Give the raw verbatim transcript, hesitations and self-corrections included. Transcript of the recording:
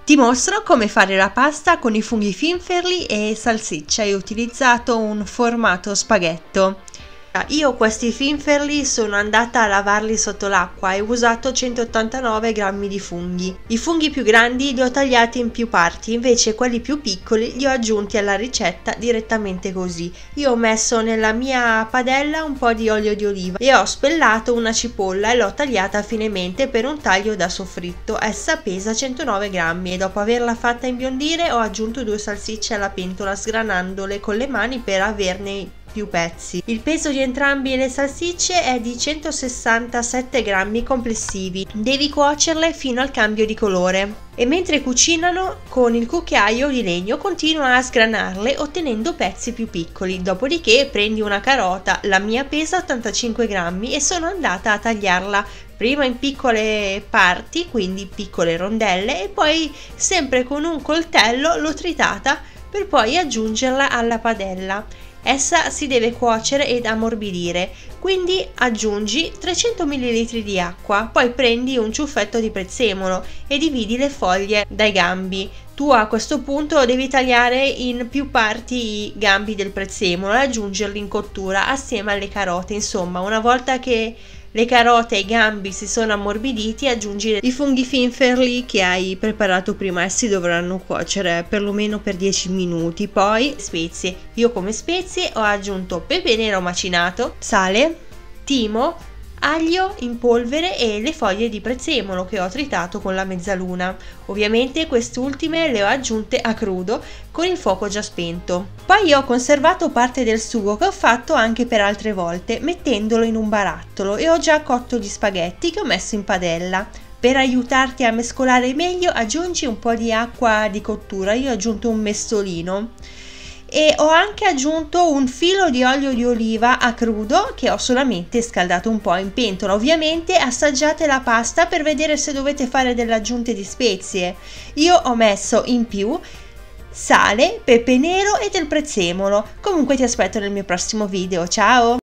Ti mostro come fare la pasta con i funghi finferli e salsiccia e ho utilizzato un formato spaghetto. Io questi finferli sono andata a lavarli sotto l'acqua e ho usato centottantanove grammi di funghi. I funghi più grandi li ho tagliati in più parti, invece quelli più piccoli li ho aggiunti alla ricetta direttamente così. Io ho messo nella mia padella un po' di olio di oliva e ho spellato una cipolla e l'ho tagliata finemente per un taglio da soffritto. Essa pesa centonove grammi e dopo averla fatta imbiondire ho aggiunto due salsicce alla pentola sgranandole con le mani per averne più pezzi. Il peso di entrambi le salsicce è di centosessantasette grammi complessivi. Devi cuocerle fino al cambio di colore e mentre cucinano con il cucchiaio di legno continua a sgranarle ottenendo pezzi più piccoli. Dopodiché prendi una carota, la mia pesa ottantacinque grammi e sono andata a tagliarla prima in piccole parti, quindi piccole rondelle, e poi sempre con un coltello l'ho tritata per poi aggiungerla alla padella. Essa si deve cuocere ed ammorbidire, quindi aggiungi trecento millilitri di acqua, poi prendi un ciuffetto di prezzemolo e dividi le foglie dai gambi. Tu a questo punto devi tagliare in più parti i gambi del prezzemolo e aggiungerli in cottura assieme alle carote. Insomma, una volta che le carote e i gambi si sono ammorbiditi, aggiungi i funghi finferli che hai preparato prima. Essi dovranno cuocere perlomeno per dieci minuti. Poi spezie. Io come spezie ho aggiunto pepe nero macinato, sale, timo, aglio in polvere e le foglie di prezzemolo che ho tritato con la mezzaluna. Ovviamente quest'ultime le ho aggiunte a crudo con il fuoco già spento. Poi ho conservato parte del sugo che ho fatto anche per altre volte mettendolo in un barattolo e ho già cotto gli spaghetti che ho messo in padella. Per aiutarti a mescolare meglio aggiungi un po' di acqua di cottura. Io ho aggiunto un mestolino e ho anche aggiunto un filo di olio di oliva a crudo che ho solamente scaldato un po' in pentola. Ovviamente assaggiate la pasta per vedere se dovete fare delle aggiunte di spezie. Io ho messo in più sale, pepe nero e del prezzemolo. Comunque ti aspetto nel mio prossimo video, ciao!